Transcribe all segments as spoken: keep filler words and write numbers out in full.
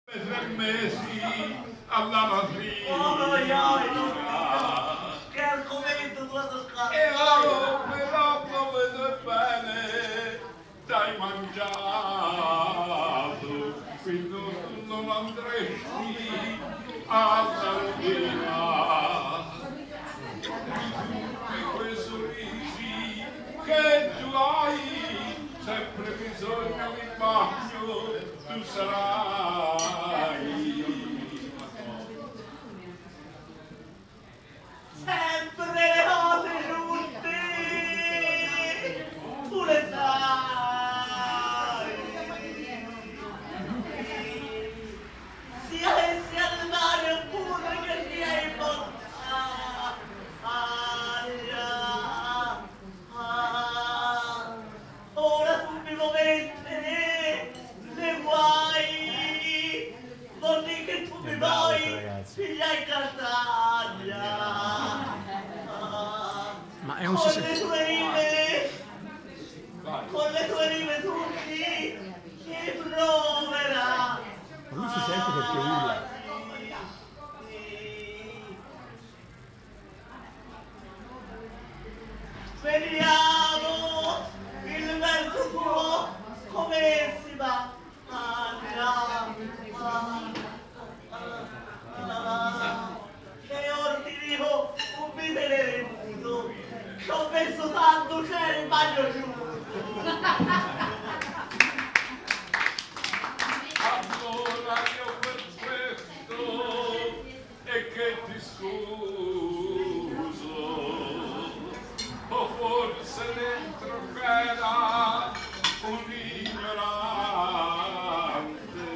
Tre mesi alla matrigna. Oh, oi, oi, non dico. Che argomento sulla toscana. E ora però come bene dai mangiato, quindi non, non andresti a Sardegna. E quei sorrisi che tu hai, sempre bisogno di bagno, tu sarai. Sempre le cose giuste, tu le sai. Sia che sia nel mare oppure che sia in montagna. Ora subito mettere le guai, non di che tu mi vuoi figlia in Catania. Ma è un Con si- le tue rime, con le tue rime tutti si proverà. Ma lui si sente perché urla. Vediamo il verso tuo come si va. Che ora ti dico un bitello, ci ho messo tanto, c'era il bagno giù. Allora io per questo è che ti scuso, o forse dentro c'era un ignorante,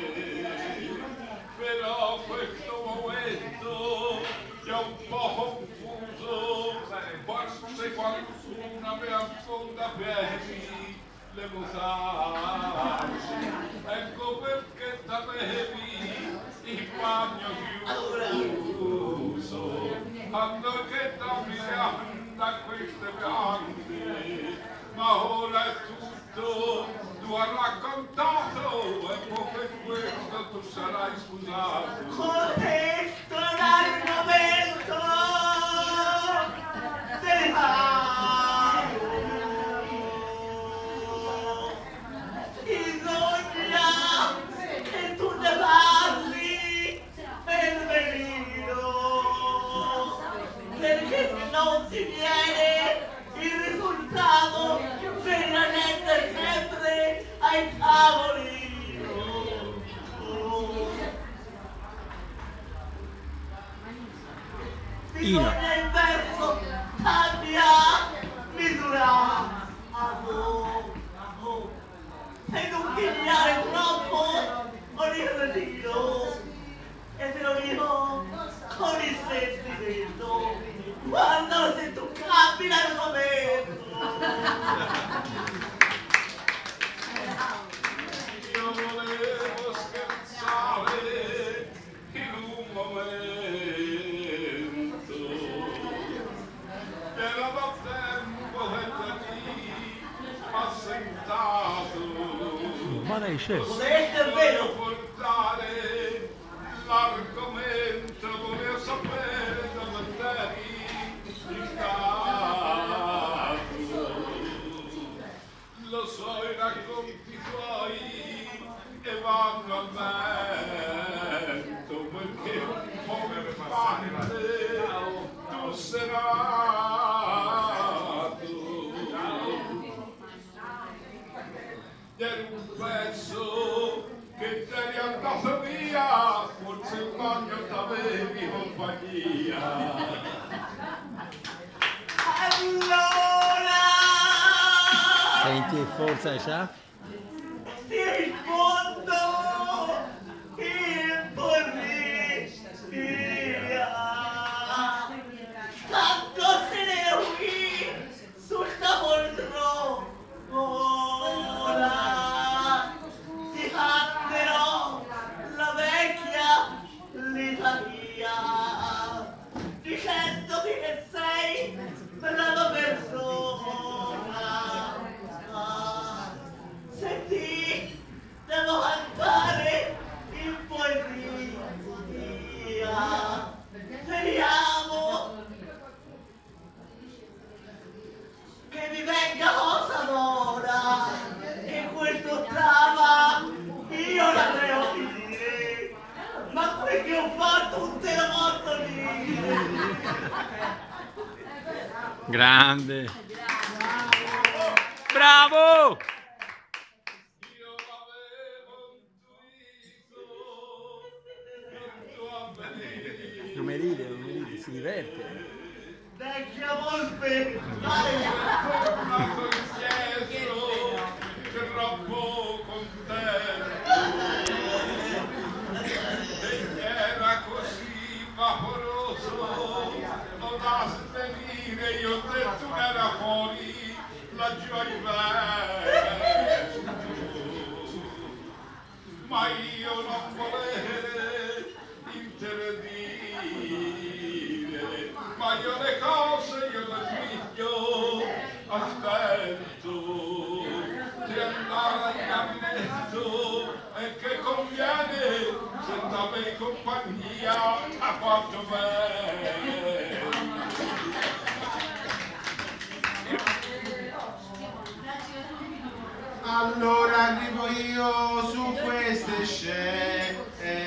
però questo momento è un po' confuso, forse qualcuno mi affonda piedi le mutande, ecco perché t'avevi il bagno chiuso, quando che t'avviando a queste piante, ma ora è tutto, tu hai raccontato, e poi per questo tu sarai scusato. Questo è l'argomento delicato. Bisogna che tu ne parli per venire, perché se non si viene il risultato veramente sempre ai tavoli. Bisogna il verso abbia misurato e non pigliare troppo con il retiro, e te lo dico con il sentimento quando se tu cambi l'argomento. Io volevo scherzare in un momento, era da tempo che te lì assentato. Ma lei chef. Questo è vero. Portare l'argomento, volevo sapere dove eri stato. Lo so, i racconti tuoi e vanno al vento, perché come parte tu sei nato. Ieri un pezzo che te eri andato via, forse il bagno t'avevi compagnia. Allora Senti forza, Sha? si rispondo il pornisia. Tanto se ne qui su sta poltrona. Ti fatterò la vecchia litania, dicendoti che sei brava persona. perché ho fatto un terremoto lì. Grande. Bravo! Io avevo intuito, Non mi ride, non mi ride, si diverte. Vecchia volpe, dai! tornato indietro, troppo contento. E era così vaporoso, non da svenire, io ho detto non era fuori, laggiù ai vento. Ma io non volevo interdire, ma io le cose, io le figlio, aspetto di andare in caminetto e che conviene se andava in compagnia a fatto bene. Allora arrivo io su queste scene,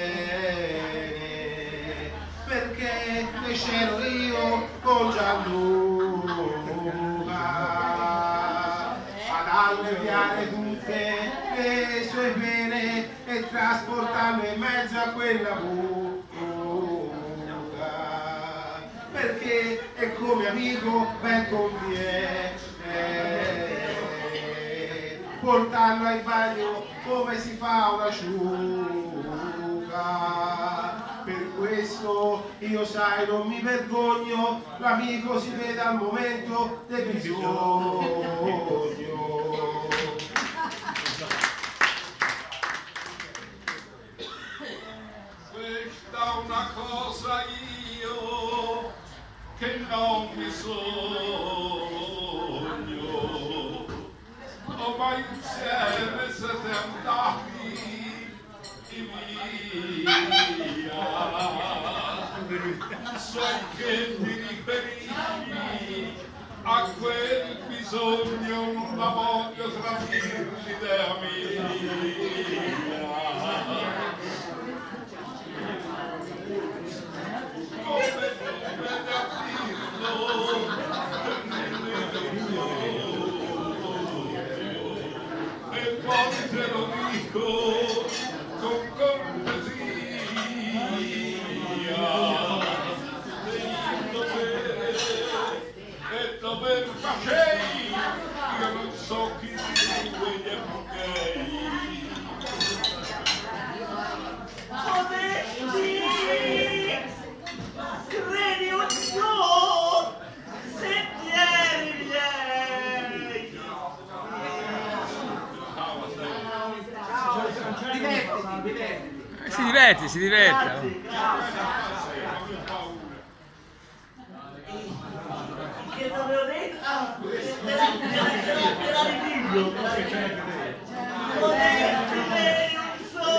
perché ne c'ero io con Gianluca ad alleviare tutte le sue pene e trasportarlo in mezzo a quella buca, perché è come amico ben conviene portarlo al bagno come si fa una asciuga. Per questo io sai non mi vergogno, l'amico si vede al momento del bisogno. Questa è una cosa io che non mi sogno. Ormai insieme siete andati via, so che ti riferisci a quel bisogno, non la voglio tradirti idea mia. Come come da dirlo, e poi te lo dico con cortesia, devi dovere e dover facei, io non so chi di quegli epocchei. Modesti, credi un no, sentieri miei. Si diverte, si diverte. Grazie, grazie. Che dovevo dire? Ah, te la te la ripiglio. Modesti, credi un so,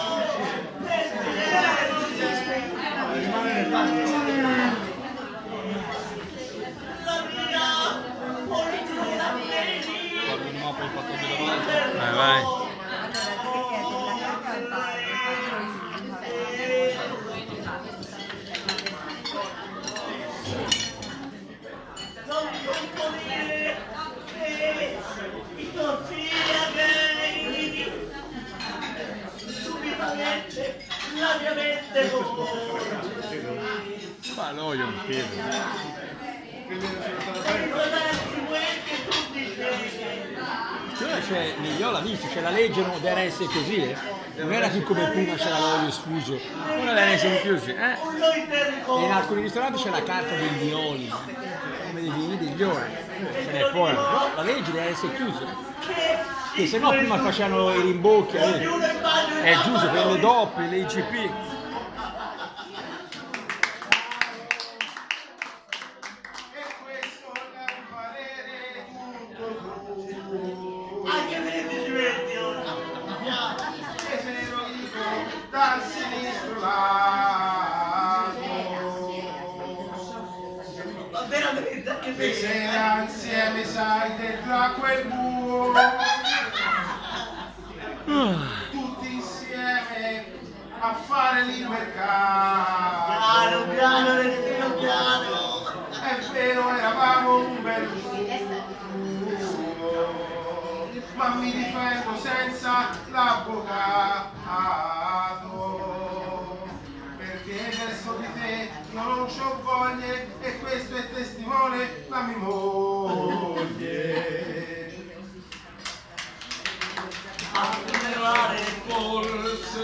la mia politica Vai, vai. Non può dire che io sia gay. Subitamente la mia mente corre. Ma no, io non chiedo. Ricordarsi quel che tu dicevi. Cioè, c'è, io l'ho visto, c'è la legge non deve essere così, eh? Non era più come prima c'era l'olio sfuso, ora deve essere più così, eh? E in alcuni ristoranti c'è la carta degli oli, come dei vini degli oli, ce n'è poi, però la legge deve essere chiusa, che se no prima facevano i rimbocchi, eh? È giusto, per le doppie, le I G P. Anche se ti diverti ora. E se lo dico dal sinistro lato, Ma veramente anche e se se insieme sai dentro a quel buco, tutti insieme a fare lì il mercato. Piano, piano, Restino, piano. È vero, eravamo un bel giorno, ma mi difendo senza l'avvocato, perché verso di te io non c'ho voglia e questo è testimone la mia moglie. Forse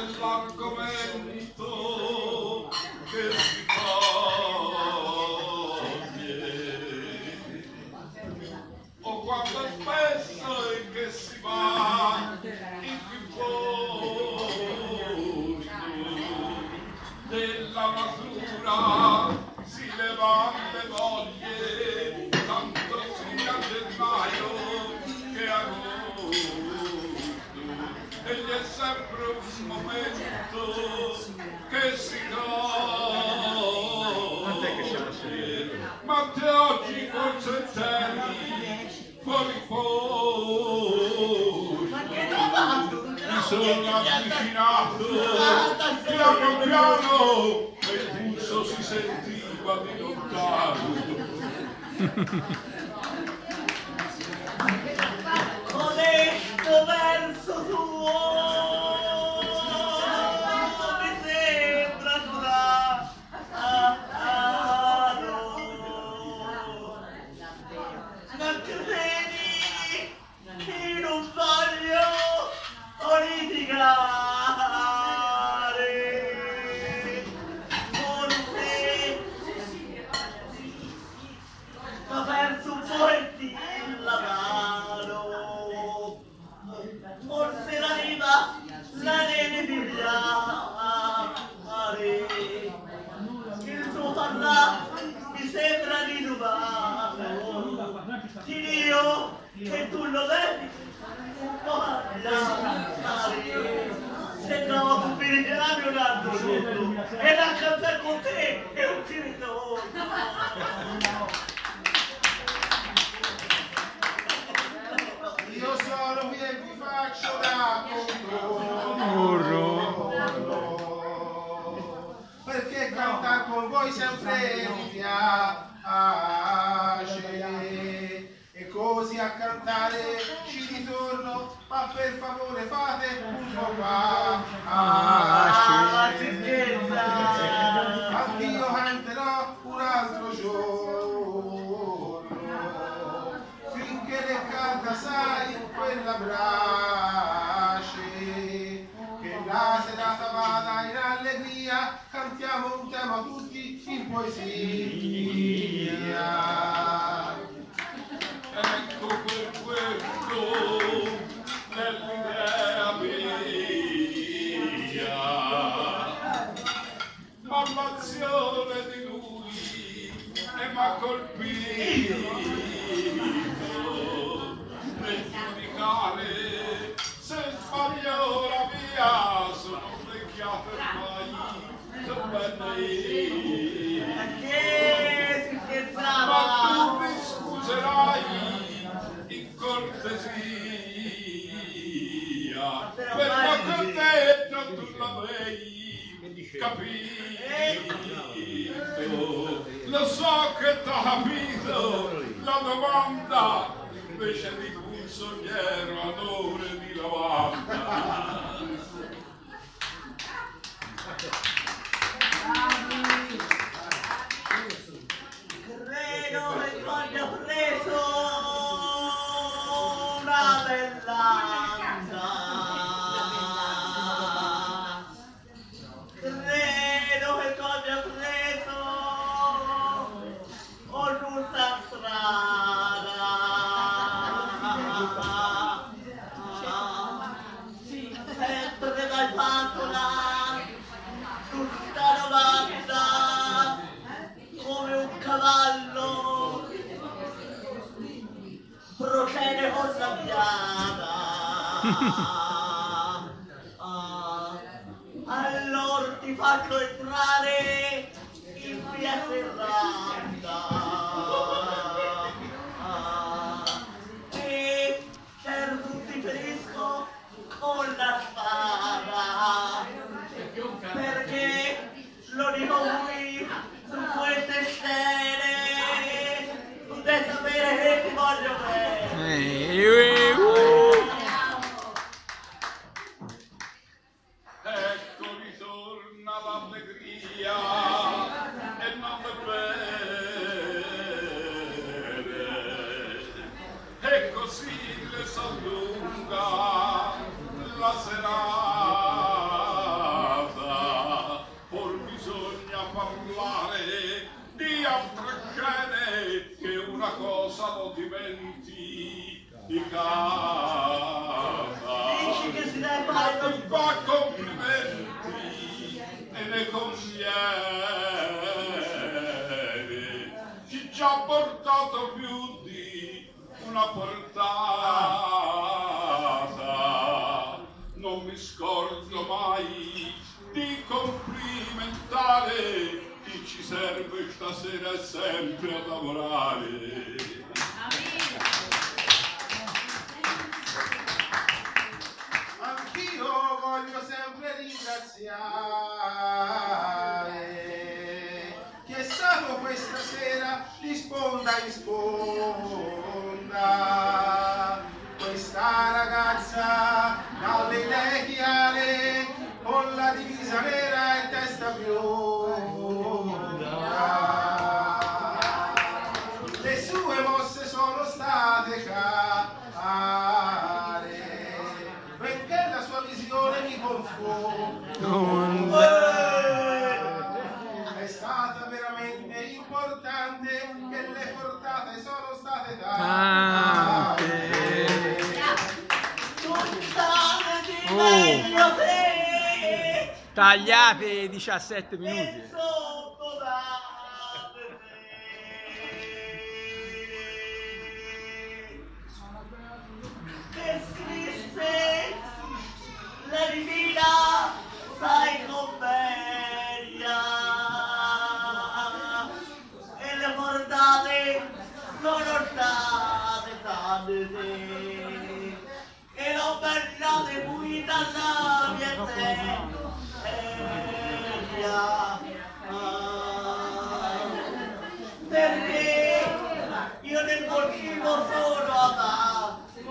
l'argomento che si coglie, o quanto spesso è che si va in più posto della natura, si levano le voglie, tanto sia gennaio che agosto. E gli è sempre un momento che si coglie, ma te oggi forse terri fuori fuori. Mi sono avvicinato piano piano e il pulso si sentiva di lontano. Modesto verso tuo mi sembra strano, ma credi che non voglio litigare, forse ho perso un pochettino la mano. Forse la riva la deve pigliare, il tuo parlare mi sembra rinnovato, ti dico che tu lo devi parlare, se no tu mi richiami un altro giorno e la cantare con te e non ti ritorno. Io sono qui e vi faccio da contorno, perché cantare con voi sempre mi piace, e così a cantare ci ritorno, ma per favore fate un po' qua. Anch'io canterò un altro giorno, finché ne canta sai quella brace, che la serata vada in allegria, cantiamo un tema tutti in poesia. Ecco per questo nell'idea mia, ma l'azione di lui e m'ha colpito nel giudicare se sbaglio la mia, sono invecchiato ormai, sono bella io. Ma tu mi scuserai in cortesia, per la contenta tu l'avrei capito. Lo so che t'ho capito la domanda, invece di punzoniero ad ore di lavanda. Credo che tu abbia preso una bellanda, credo che tu abbia preso un'ultra strada, sempre dal pantola tutta domanda come un cavallo procede con la piada. Ah, allora ti faccio entrare in via Serranda, ah, e certo ti ferisco con la spada, ne conviene. Ci ci ha portato più di una portata. Non mi scordo mai di complimentare chi ci serve stasera sempre a lavorare. Anch'io voglio sempre ringraziare chi è stato questa sera di sponda in sponda. Questa ragazza dalle idee chiare, con la divisa nera e testa bionda. Le sue mosse sono state care, perché la sua visione mi confonde. È stata veramente importante, che le portate sono state tante. Oh. Tagliate diciassette minuti. Che scrisse la divina sai commedia e le portate sono state tante. E non bernate qui dalla mia terra, perché io nel motivo sono amante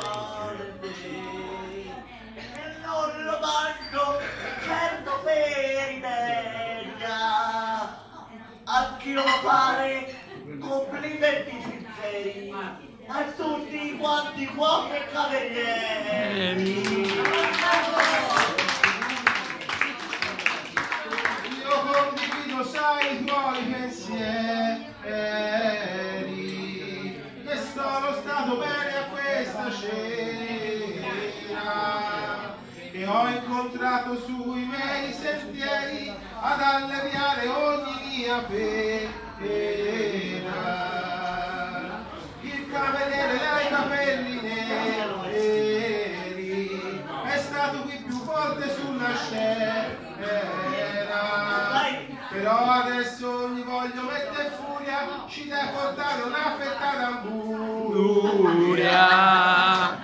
e non lo mangio certo per ineria. Anch'io fare complimenti sinceri a tutti quanti qua che cavalieri. Io condivido, sai, i tuoi pensieri, che sono stato bene a questa cena, che ho incontrato sui miei sentieri ad alleviare ogni mia pena. Il cameriere dai capelli neri è stato qui più volte sulla scena, però adesso gli voglio mettere furia, ci deve portare una fetta d'amburia.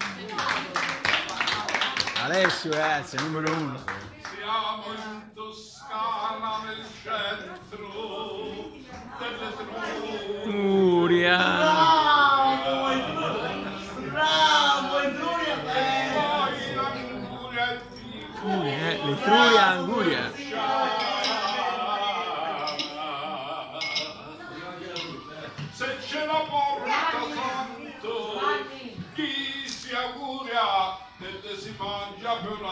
Alessio, ragazzi, è numero uno. Siamo in Toscana, nel centro delle Furia. Bravo, bravo, Etruria Furia, eh, l'Etruria Anguria. Se ce la porta tanto, chi si auguria che si mangia per una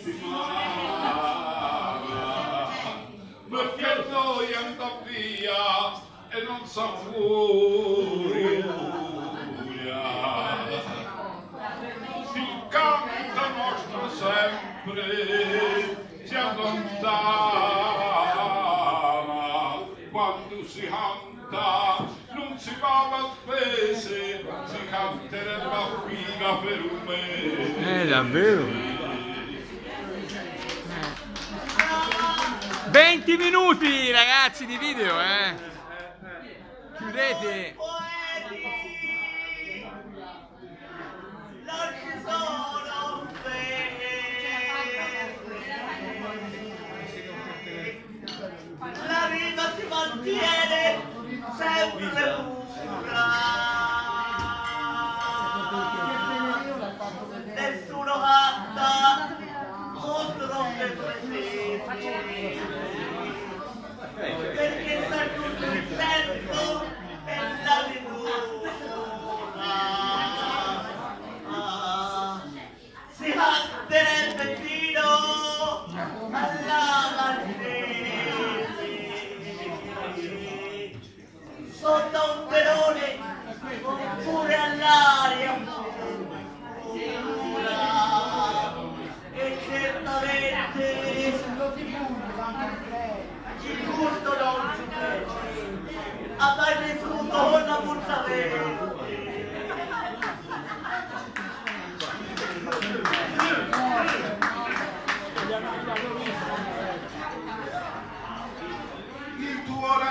settimana, perché noi andiamo via e non sa furia. Il canto nostro sempre si allontana, quando si canta non si va a spese, si canterebbe a figa per un mese. Eh, davvero? venti minuti, ragazzi, di video, eh. Chiudete. non ci sono fede. La vita si mantiene sempre pura. Nessuno canta contro le presenze, perché sta tutto il senso e la natura. Ah, si canterebbe fino alla Marchese, sotto un velone oppure all'aria pura, e certamente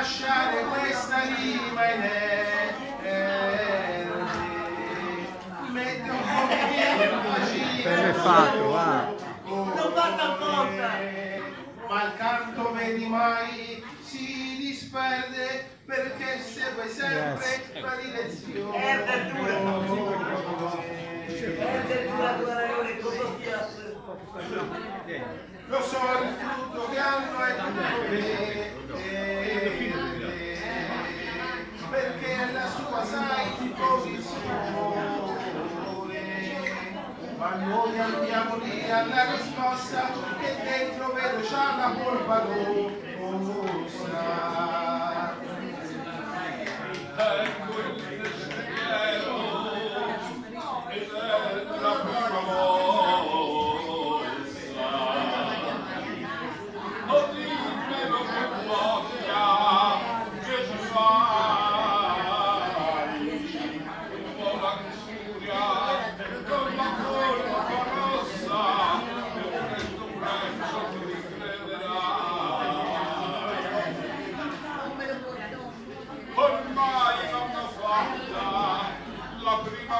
lasciare questa rima inerte, mette un po' di Per fatto, va. Non fanno apposta. ma il canto vedi mai si disperde perché segue sempre la direzione. È addirittura. È addirittura tua ragione, cosa piace. Lo so il frutto che hanno è tutto verde, perché è la sua sai posizione, ma noi andiamo lì alla riscossa che dentro vedo c'ha la polpa rossa. Ecco il desiderio ed è la prima mossa. Non dimmelo che voglia che ci fai, un po' la luxuria con la polpa rossa, e presto presto ti ricrederai. Ormai non l'ho fatta la prima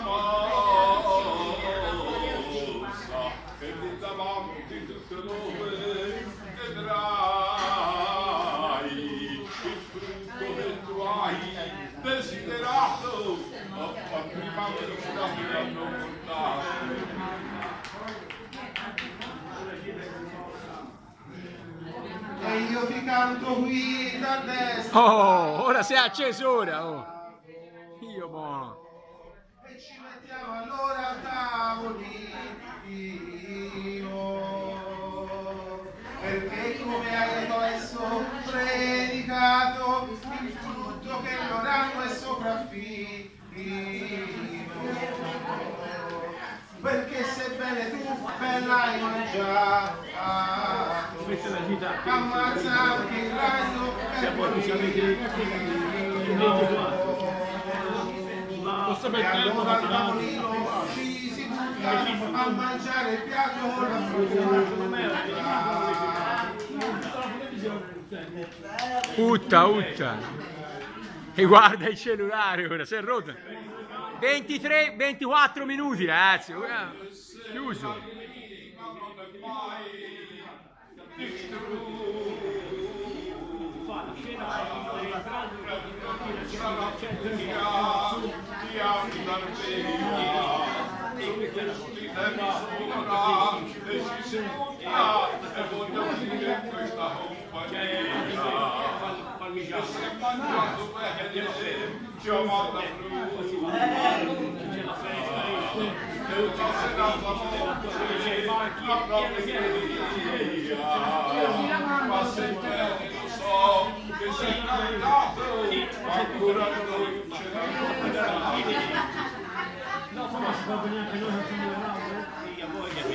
mossa e lì davanti tutte dove vedrai il frutto che tu hai desiderato, ma prima vista ti hanno portato. E io ti canto qui da destra. Oh, ora si è acceso ora, oh. Io buono. E ci mettiamo allora a tavolino, perché come hai adesso predicato il frutto che non hanno è sopraffino, perché sebbene tu bella hai mangiato, ammazza anche il raso e e allora al tavolino ci si butta a mangiare il piatto con la frutta. Utta, utta. E guarda il cellulare ora, si è rotto. ventitré, ventiquattro minuti, ragazzi. Ora, chiuso. Ma se te lo so che sei cantato, ancora non ce No, ma si va bene anche noi, non siamo sì, a voi che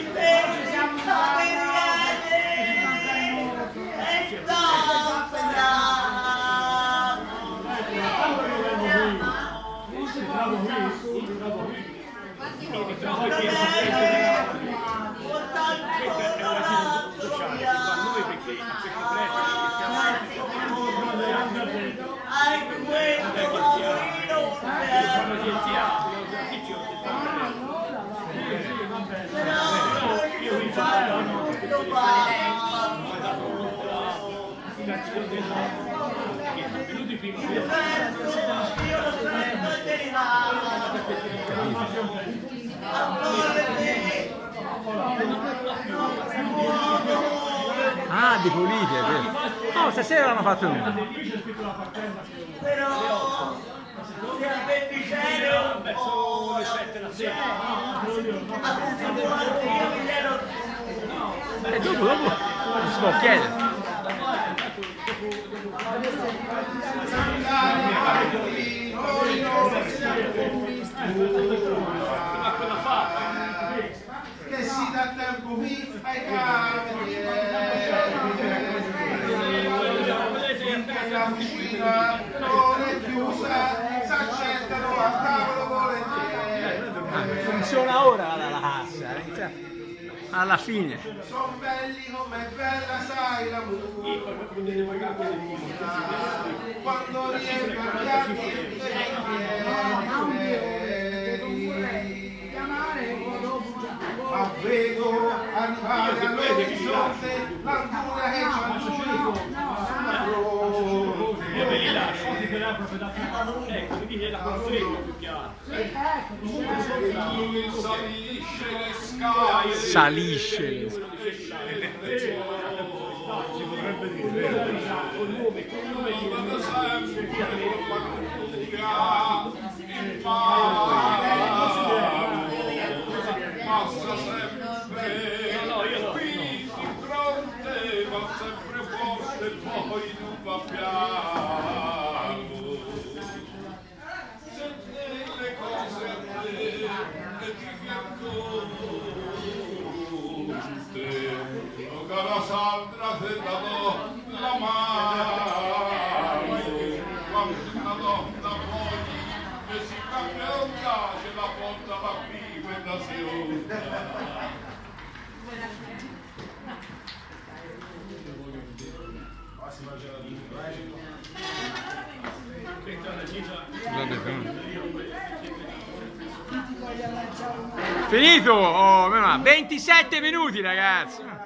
Ah, di pulite, è vero. No, stasera l'hanno fatto uno. Però se al venticello verso le sette la sera. a tutti quanti io mi ero E dopo, dopo si può chiedere. Che si dà tempo qui ai camerieri, la cucina non è chiusa, si accettano a tavolo volentieri. Funziona ora la, la cassa, inizia alla fine. Sono belli come è bella, sai la musica. quando riempie gli anni ma vedo arrivare all'orizzonte l'angura che c'ha sulla fronte. Io me li lascio, così per la proprietà. Ecco, mi dice la conferma più chiara. Lui salisce le scale. Salisce le Si potrebbe dire. Con nome, con nome di Vado sempre con la passa sempre qui di fronte, va sempre forte e poi non va piano. Se le cose a te e ti piantonte, oh cara Sandra se la do la mano, quando una donna poi che si cambia un caso la porta la prima e la seconda. Finito! Oh, ventisette minuti, ragazzi!